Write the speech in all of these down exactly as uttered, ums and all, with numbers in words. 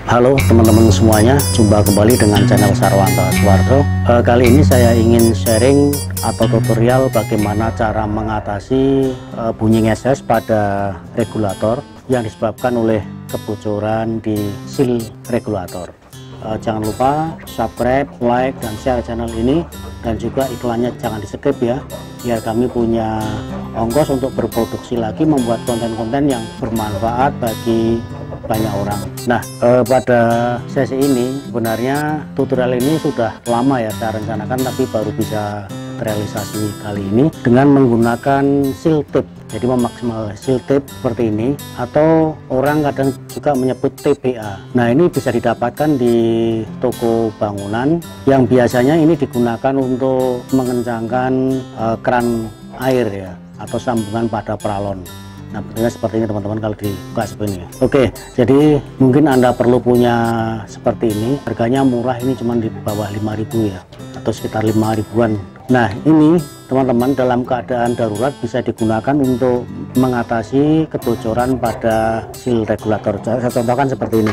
Halo teman-teman semuanya, jumpa kembali dengan channel Sarwanto Aswardo. E, kali ini saya ingin sharing atau tutorial bagaimana cara mengatasi e, bunyi ngeses pada regulator yang disebabkan oleh kebocoran di seal regulator. E, jangan lupa subscribe, like, dan share channel ini, dan juga iklannya jangan di skip ya, biar kami punya ongkos untuk berproduksi lagi, membuat konten-konten yang bermanfaat bagi banyak orang. Nah, eh, pada sesi ini sebenarnya tutorial ini sudah lama ya saya rencanakan, tapi baru bisa terrealisasi kali ini dengan menggunakan seal tape. Jadi memaksimalkan seal tape seperti ini, atau orang kadang juga menyebut T B A. Nah, ini bisa didapatkan di toko bangunan yang biasanya ini digunakan untuk mengencangkan eh, keran air ya, atau sambungan pada paralon. Nah, bentuknya seperti ini teman-teman kalau dibuka seperti ini. Oke, jadi mungkin Anda perlu punya seperti ini. Harganya murah, ini cuma di bawah lima ribu ya, atau sekitar lima ribuan. Nah, ini teman-teman dalam keadaan darurat bisa digunakan untuk mengatasi kebocoran pada seal regulator. Saya contohkan seperti ini.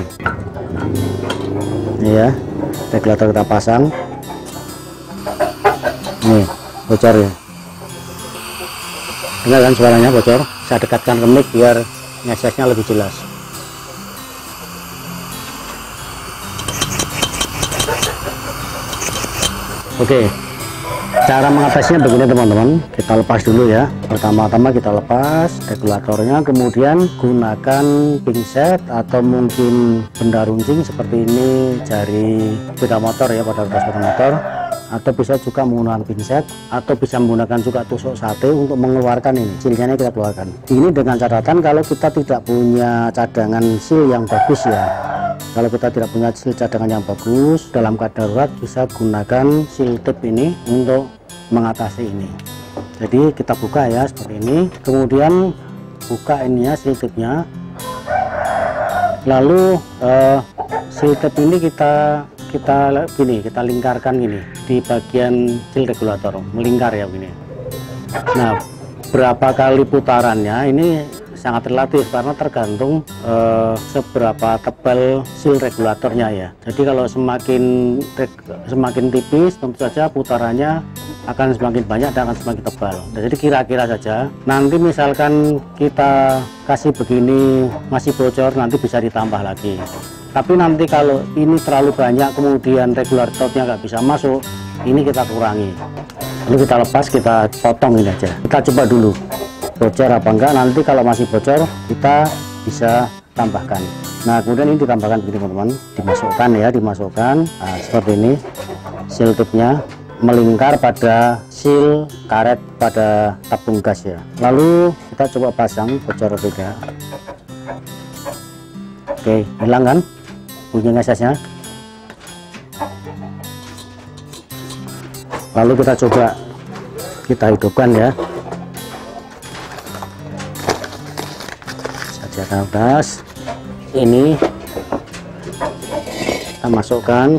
Ini ya, regulator kita pasang. Nih, bocor ya. Dengar kan suaranya bocor? Saya dekatkan ke mic biar ngesesnya lebih jelas. Oke, cara mengatasinya begini teman-teman. Kita lepas dulu ya. Pertama-tama kita lepas regulatornya, kemudian gunakan pinset atau mungkin benda runcing seperti ini, jari sepeda motor ya, pada roda sepeda motor, atau bisa juga menggunakan pinset, atau bisa menggunakan juga tusuk sate untuk mengeluarkan ini silnya. Kita keluarkan ini dengan catatan kalau kita tidak punya cadangan seal yang bagus ya. Kalau kita tidak punya seal cadangan yang bagus, dalam keadaan darurat bisa gunakan seal tape ini untuk mengatasi ini. Jadi kita buka ya seperti ini, kemudian buka ininya seal tape nya, lalu eh, seal tape ini kita kita gini, kita lingkarkan gini di bagian seal regulator, melingkar ya begini. Nah, berapa kali putarannya ini sangat relatif karena tergantung eh, seberapa tebal seal regulatornya ya. Jadi kalau semakin semakin tipis, tentu saja putarannya akan semakin banyak dan akan semakin tebal. Nah, jadi kira-kira saja nanti misalkan kita kasih begini masih bocor, nanti bisa ditambah lagi. Tapi nanti kalau ini terlalu banyak kemudian regulatornya nggak bisa masuk, ini kita kurangi. Lalu kita lepas, kita potong ini aja. Kita coba dulu bocor apa enggak. Nanti kalau masih bocor kita bisa tambahkan. Nah, kemudian ini ditambahkan begini teman-teman, dimasukkan ya, dimasukkan. Nah, seperti ini seal tape-nya melingkar pada seal karet pada tabung gas ya. Lalu kita coba pasang, bocor atau tidak. Oke, hilang kan bunyi ngesesnya. Lalu kita coba kita hidupkan ya, sajadah gas ini kita masukkan.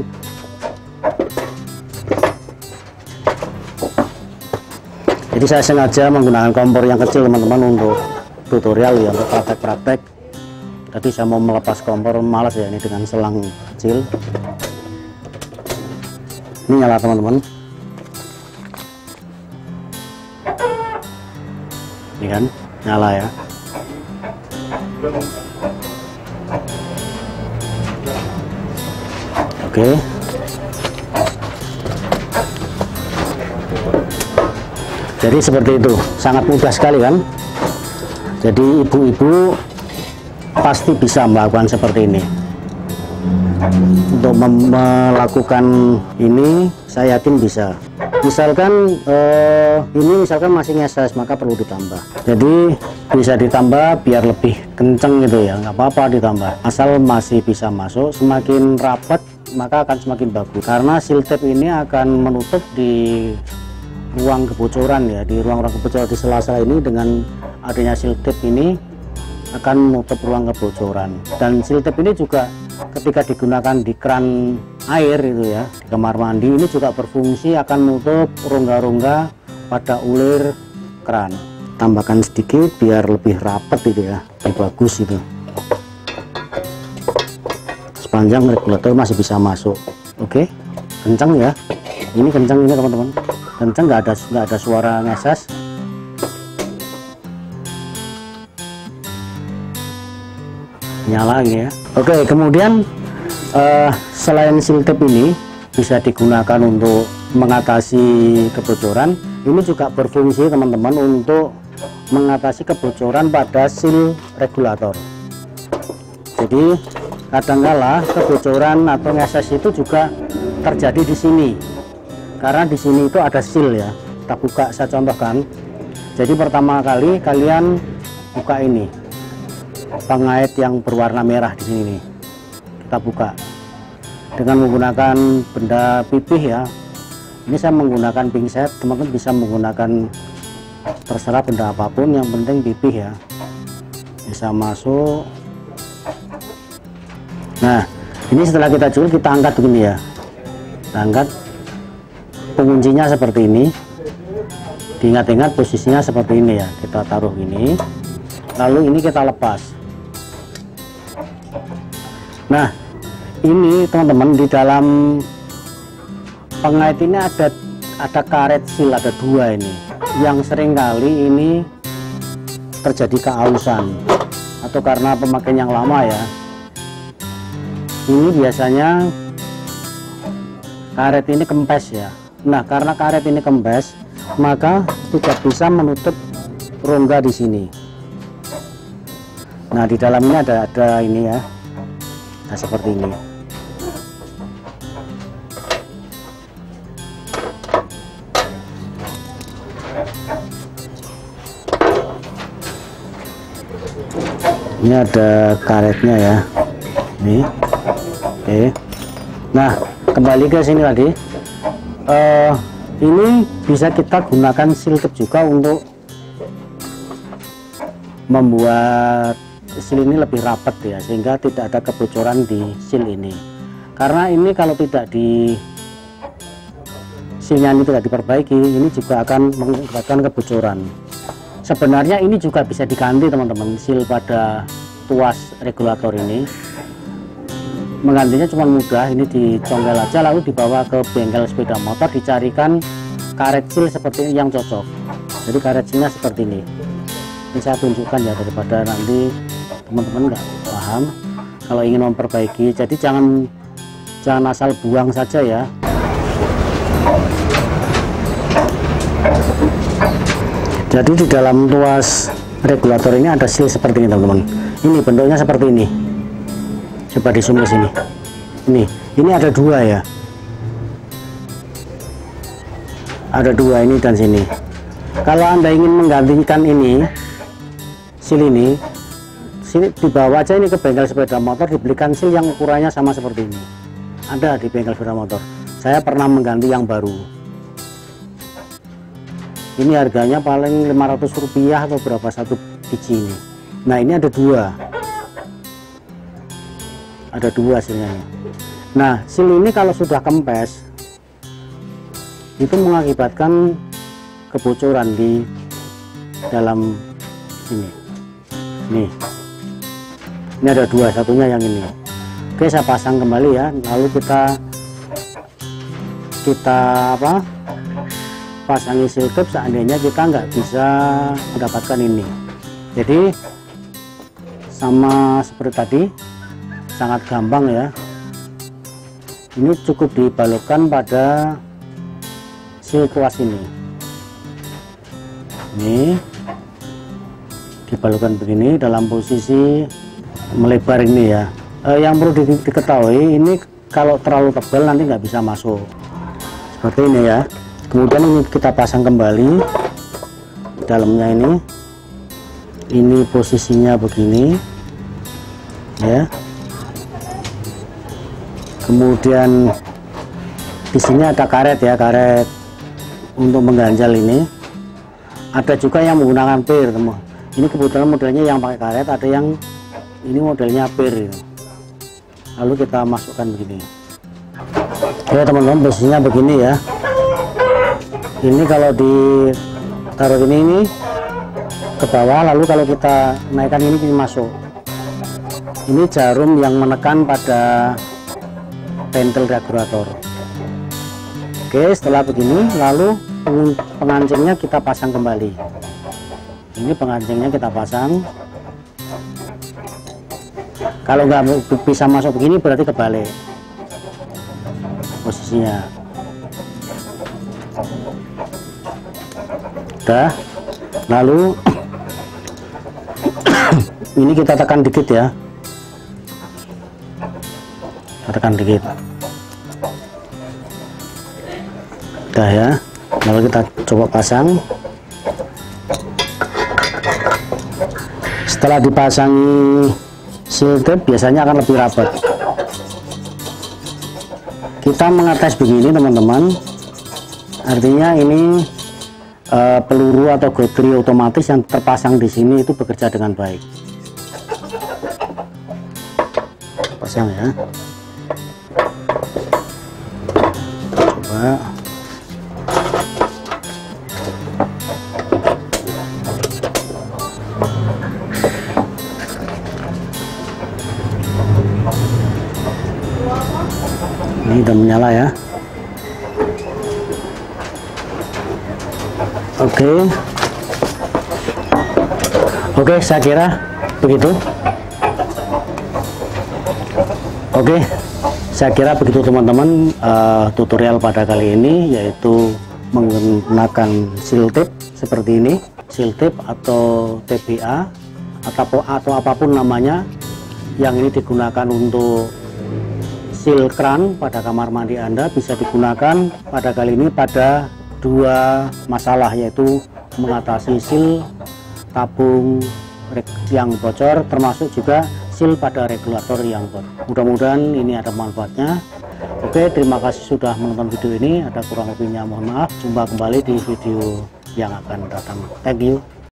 Jadi saya sengaja menggunakan kompor yang kecil teman-teman untuk tutorial ya, untuk praktek-praktek. Tadi saya mau melepas kompor, malas ya ini dengan selang kecil. Ini nyala teman-teman. Ini kan nyala ya. Oke. Jadi seperti itu, sangat mudah sekali kan. Jadi ibu-ibu pasti bisa melakukan seperti ini. Untuk melakukan ini saya yakin bisa. Misalkan eh, ini misalkan masih ngeses, maka perlu ditambah. Jadi bisa ditambah biar lebih kenceng gitu ya, nggak apa-apa ditambah, asal masih bisa masuk. Semakin rapat maka akan semakin bagus, karena seal tape ini akan menutup di ruang kebocoran ya, di ruang-ruang kebocoran di sela-sela ini. Dengan adanya seal tape ini akan menutup ruang kebocoran. Dan seal tape ini juga ketika digunakan di keran air itu ya, di kamar mandi, ini juga berfungsi akan menutup rongga-rongga pada ulir keran. Tambahkan sedikit biar lebih rapat itu ya, lebih bagus itu. sepanjang regulator masih bisa masuk. Oke, kencang ya, ini kencang ini teman-teman, kencang, nggak ada nggak ada suara ngeses. Nyala ini ya. Oke, kemudian uh, selain seal tape ini bisa digunakan untuk mengatasi kebocoran, ini juga berfungsi teman-teman untuk mengatasi kebocoran pada seal regulator. Jadi kadangkala kebocoran atau ngeses itu juga terjadi di sini, karena di sini itu ada seal ya. Kita buka, saya contohkan. Jadi pertama kali kalian buka ini pengait yang berwarna merah di sini nih. Kita buka dengan menggunakan benda pipih ya. Ini saya menggunakan pingset, teman-teman bisa menggunakan terserah benda apapun, yang penting pipih ya, bisa masuk. Nah, ini setelah kita jul, kita angkat begini ya, kita angkat, penguncinya seperti ini, diingat-ingat posisinya seperti ini ya, kita taruh gini, lalu ini kita lepas. Nah, ini teman-teman, di dalam pengait ini ada ada karet seal, ada dua ini, yang sering kali ini terjadi keausan atau karena pemakaian yang lama ya. Ini biasanya karet ini kempes ya. Nah, karena karet ini kempes, maka tidak bisa menutup rongga di sini. Nah, di dalam ini ada ada ini ya, nah seperti ini. Ini ada karetnya ya, ini. Oke, nah kembali ke sini tadi, uh, ini bisa kita gunakan seal tape juga untuk membuat seal ini lebih rapat ya, sehingga tidak ada kebocoran di seal ini. Karena ini kalau tidak di sealnya ini tidak diperbaiki, ini juga akan mengakibatkan kebocoran. Sebenarnya ini juga bisa diganti teman-teman, seal pada tuas regulator ini. Menggantinya cuma mudah, ini dicongkel aja lalu dibawa ke bengkel sepeda motor, dicarikan karet seal seperti ini yang cocok. Jadi karet sealnya seperti ini. Ini saya tunjukkan ya, daripada nanti teman-teman nggak paham kalau ingin memperbaiki. Jadi jangan jangan asal buang saja ya. Jadi di dalam tuas regulator ini ada seal seperti ini teman-teman. Ini bentuknya seperti ini. Coba di zoom ke sini. Ini, ini ada dua ya. Ada dua, ini dan sini. Kalau Anda ingin menggantikan ini, seal ini, sini dibawa aja ini ke bengkel sepeda motor, dibelikan seal yang ukurannya sama seperti ini. Ada di bengkel sepeda motor. Saya pernah mengganti yang baru. Ini harganya paling lima ratus rupiah atau berapa satu biji ini. Nah, ini ada dua. Ada dua sebenarnya. Nah, seal ini kalau sudah kempes itu mengakibatkan kebocoran di dalam sini. Nih, ini ada dua, satunya yang ini. Oke, saya pasang kembali ya. Lalu kita kita apa? Pasangi seal tape seandainya kita nggak bisa mendapatkan ini. Jadi sama seperti tadi, sangat gampang ya. Ini cukup dibalokkan pada seal kuas ini. Ini dibalokkan begini dalam posisi melebar ini ya. Eh, yang perlu di diketahui, ini kalau terlalu tebal nanti nggak bisa masuk. Seperti ini ya. Kemudian ini kita pasang kembali dalamnya ini. Ini posisinya begini ya. Kemudian di sini ada karet ya, karet untuk mengganjal ini. Ada juga yang menggunakan pir, teman. Ini kebetulan modelnya yang pakai karet, ada yang ini modelnya pir. Gitu. Lalu kita masukkan begini. Ya teman-teman, posisinya begini ya. Ini kalau ditaruh ini ini ke bawah, lalu kalau kita naikkan ini, ini masuk. Ini jarum yang menekan pada pentil regulator. Oke, setelah begini lalu pengancingnya kita pasang kembali. Ini pengancingnya kita pasang. Kalau nggak bisa masuk begini berarti kebalik posisinya. Udah, lalu ini kita tekan dikit ya. Tekan dikit, udah ya. Lalu kita coba pasang. Setelah dipasangi seal tape biasanya akan lebih rapat. Kita mengetes begini teman-teman, artinya ini uh, peluru atau godri otomatis yang terpasang di sini itu bekerja dengan baik. Pasang ya. Coba. Ini udah menyala ya. Oke. Oke, saya kira begitu. Oke. Saya kira begitu teman-teman, uh, tutorial pada kali ini yaitu menggunakan seal tape seperti ini, seal tape atau T B A atau atau apapun namanya, yang ini digunakan untuk seal kran pada kamar mandi Anda. Bisa digunakan pada kali ini pada dua masalah, yaitu mengatasi seal tabung yang bocor, termasuk juga seal pada regulator yang bocor. Mudah-mudahan ini ada manfaatnya. Oke, terima kasih sudah menonton video ini. Ada kurang lebihnya mohon maaf. Jumpa kembali di video yang akan datang. Thank you.